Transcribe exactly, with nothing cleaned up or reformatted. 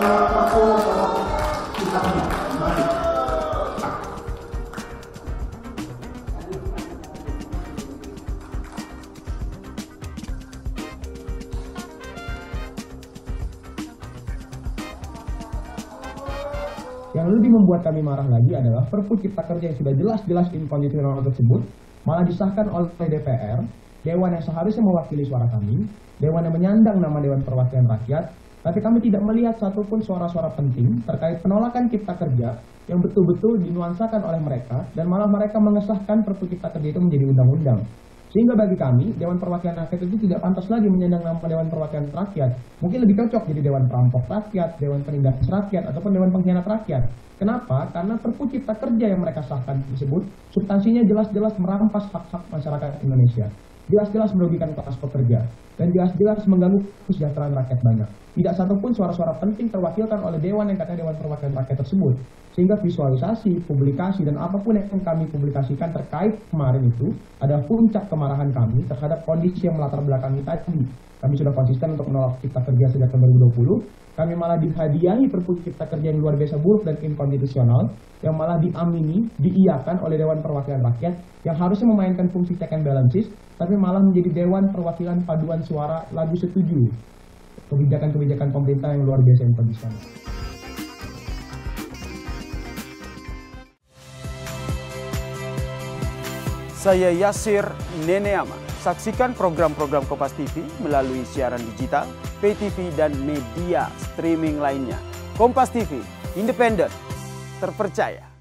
Yang lebih membuat kami marah lagi adalah Perpu Cipta Kerja yang sudah jelas-jelas inkonstitusional tersebut malah disahkan oleh D P R, Dewan yang seharusnya mewakili suara kami, Dewan yang menyandang nama Dewan Perwakilan Rakyat, tapi kami tidak melihat satupun suara-suara penting terkait penolakan Cipta Kerja yang betul-betul dinuansakan oleh mereka, dan malah mereka mengesahkan Perpu Cipta Kerja itu menjadi undang-undang. Sehingga bagi kami, Dewan Perwakilan Rakyat itu tidak pantas lagi menyandang nama Dewan Perwakilan Rakyat. Mungkin lebih cocok jadi Dewan Perampok Rakyat, Dewan Penindas Rakyat, ataupun Dewan Pengkhianat Rakyat. Kenapa? Karena Perpu Cipta Kerja yang mereka sahkan tersebut, substansinya jelas-jelas merampas hak-hak masyarakat Indonesia. Jelas-jelas merugikan kelas pekerja, dan jelas-jelas mengganggu kesejahteraan rakyat banyak. Tidak satupun suara-suara penting terwakilkan oleh Dewan yang katanya Dewan Perwakilan Rakyat tersebut. Sehingga visualisasi, publikasi, dan apapun yang kami publikasikan terkait kemarin itu adalah puncak kemarahan kami terhadap kondisi yang melatar belakangi tadi. Kami sudah konsisten untuk menolak Cipta Kerja sejak tahun dua ribu dua puluh. Kami malah dihadiahi Perpu Cipta Kerja yang luar biasa buruk dan inkonstitusional, yang malah diamini, diiyakan oleh Dewan Perwakilan Rakyat, yang harusnya memainkan fungsi check and balances, tapi malah menjadi Dewan Perwakilan Paduan Suara Lagu Setuju. Kebijakan-kebijakan pemerintah yang luar biasa inkonstitusional. Saya Yasir Neneama. Saksikan program-program Kompas T V melalui siaran digital, pay T V, dan media streaming lainnya. Kompas T V, independen, terpercaya.